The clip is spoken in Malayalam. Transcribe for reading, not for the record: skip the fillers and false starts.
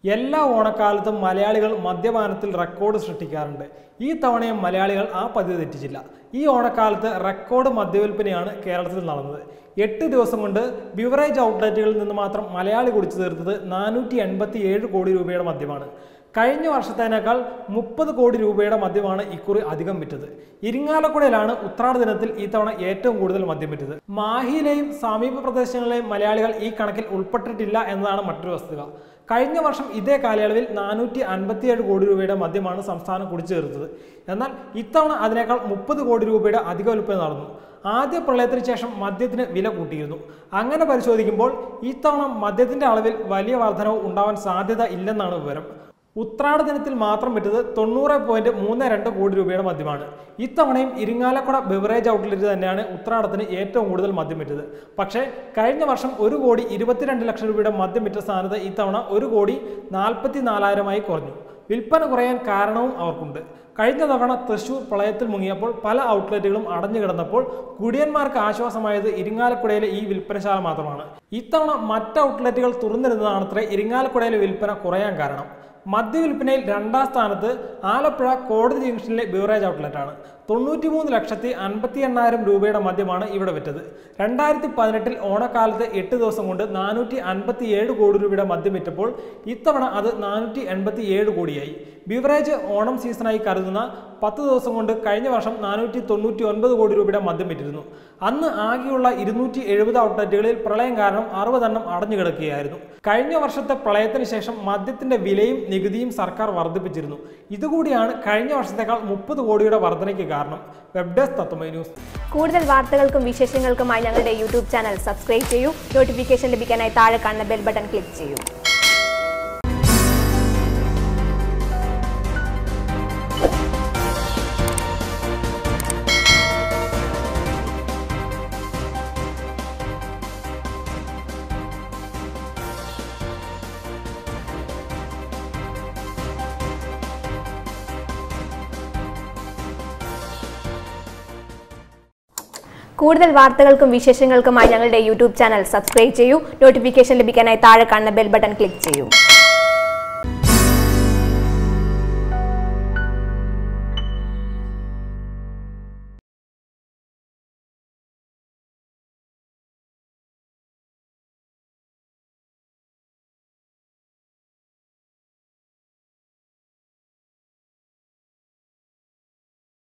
എല്ലാ ഓണക്കാലത്തും മലയാളികൾ മദ്യപാനത്തിൽ റെക്കോർഡ് സൃഷ്ടിക്കാറുണ്ട്. ഈ തവണയും മലയാളികൾ ആ പതിവ് തെറ്റിച്ചില്ല. ഈ ഓണക്കാലത്ത് റെക്കോർഡ് മദ്യവിൽപ്പനയാണ് കേരളത്തിൽ നടന്നത്. 8 ദിവസം കൊണ്ട് ബിവറേജ് ഔട്ട്ലെറ്റുകളിൽ നിന്ന് മാത്രം മലയാളി കുടിച്ചു തീർത്തത് 487 കോടി രൂപയുടെ മദ്യമാണ്. കഴിഞ്ഞ വർഷത്തേനേക്കാൾ 30 കോടി രൂപയുടെ മദ്യമാണ് ഇക്കുറി അധികം വിറ്റത്. ഇരിങ്ങാലക്കുടയിലാണ് ഉത്രാട ദിനത്തിൽ ഈ തവണ ഏറ്റവും കൂടുതൽ മദ്യം വിറ്റത്. മാഹിയിലെയും സമീപ പ്രദേശങ്ങളിലെയും മലയാളികൾ ഈ കണക്കിൽ ഉൾപ്പെട്ടിട്ടില്ല എന്നതാണ് മറ്റൊരു വസ്തുത. കഴിഞ്ഞ വർഷം ഇതേ കാലയളവിൽ 457 കോടി രൂപയുടെ മദ്യമാണ് സംസ്ഥാനം കുടിച്ചു തീർത്തത്. എന്നാൽ ഇത്തവണ അതിനേക്കാൾ 30 കോടി രൂപയുടെ അധിക വിൽപ്പന നടന്നു. ആദ്യ പ്രളയത്തിന് ശേഷം മദ്യത്തിന് വില കൂട്ടിയിരുന്നു. അങ്ങനെ പരിശോധിക്കുമ്പോൾ ഇത്തവണ മദ്യത്തിന്റെ അളവിൽ വലിയ വർധനവ് ഉണ്ടാവാൻ സാധ്യത ഇല്ലെന്നാണ് വിവരം. ഉത്രാട ദിനത്തിൽ മാത്രം വിറ്റത് 90.32 കോടി രൂപയുടെ മദ്യമാണ്. ഇത്തവണയും ഇരിങ്ങാലക്കുട ബിവറേജ് ഔട്ട്ലെറ്റ് തന്നെയാണ് ഉത്രാടത്തിന് ഏറ്റവും കൂടുതൽ മദ്യം വിറ്റത്. പക്ഷേ കഴിഞ്ഞ വർഷം 1,22 ലക്ഷം രൂപയുടെ മദ്യം വിറ്റ സ്ഥാനത്ത് ഇത്തവണ 1,44,000 കുറഞ്ഞു. വിൽപ്പന കുറയാൻ കാരണവും അവർക്കുണ്ട്. കഴിഞ്ഞ തവണ തൃശൂർ പ്രളയത്തിൽ മുങ്ങിയപ്പോൾ പല ഔട്ട്ലെറ്റുകളും അടഞ്ഞു കിടന്നപ്പോൾ കുടിയന്മാർക്ക് ആശ്വാസമായത് ഇരിങ്ങാലക്കുടയിലെ ഈ വിൽപ്പനശാല മാത്രമാണ്. ഇത്തവണ മറ്റ് ഔട്ട്ലെറ്റുകൾ തുറന്നിരുന്നതാണത്രേ ഇരിങ്ങാലക്കുടയിലെ വിൽപ്പന കുറയാൻ കാരണം. മദ്യവിൽപ്പനയിൽ 2ാം സ്ഥാനത്ത് ആലപ്പുഴ കോടതി ജംഗ്ഷനിലെ ബിവറേജ് ഔട്ട്ലെറ്റാണ്. 93,58,000 രൂപയുടെ മദ്യമാണ് ഇവിടെ വിറ്റത്. 2018 ഓണക്കാലത്ത് 8 ദിവസം കൊണ്ട് 457 കോടി രൂപയുടെ മദ്യം വിറ്റപ്പോൾ ഇത്തവണ അത് 487 കോടിയായി. ബിവറേജ് ഓണം സീസണായി കരുതുന്ന 10 ദിവസം കൊണ്ട് കഴിഞ്ഞ വർഷം 499 കോടി രൂപയുടെ മദ്യം വിറ്റിരുന്നു. അന്ന് ആകെയുള്ള 270 ഔട്ട്ലെറ്റുകളിൽ പ്രളയം കാരണം 60 എണ്ണം അടഞ്ഞു കിടക്കുകയായിരുന്നു. കഴിഞ്ഞ വർഷത്തെ പ്രളയത്തിന് ശേഷം മദ്യത്തിന്റെ വിലയും നികുതിയും സർക്കാർ വർദ്ധിപ്പിച്ചിരുന്നു. ഇതുകൂടിയാണ് കഴിഞ്ഞ വർഷത്തേക്കാൾ 30 കോടിയുടെ വർധനയ്ക്ക് കാരണം. Web desk Tatwamayi news. കൂടുതൽ വാർത്തകൾക്കും വിശേഷങ്ങൾക്കുമായി ഞങ്ങളുടെ യൂട്യൂബ് ചാനൽ സബ്സ്ക്രൈബ് ചെയ്യൂ. നോട്ടിഫിക്കേഷൻ ലഭിക്കാനായി താഴെ കാണുന്ന ബെൽ ബട്ടൺ ക്ലിക്ക് ചെയ്യൂ. കൂടുതൽ വാർത്തകൾക്കും വിശേഷങ്ങൾക്കുമായി ഞങ്ങളുടെ യൂട്യൂബ് ചാനൽ സബ്സ്ക്രൈബ് ചെയ്യൂ. നോട്ടിഫിക്കേഷൻ ലഭിക്കാനായി താഴെ കാണുന്ന ബെൽ ബട്ടൺ ക്ലിക്ക് ചെയ്യൂ.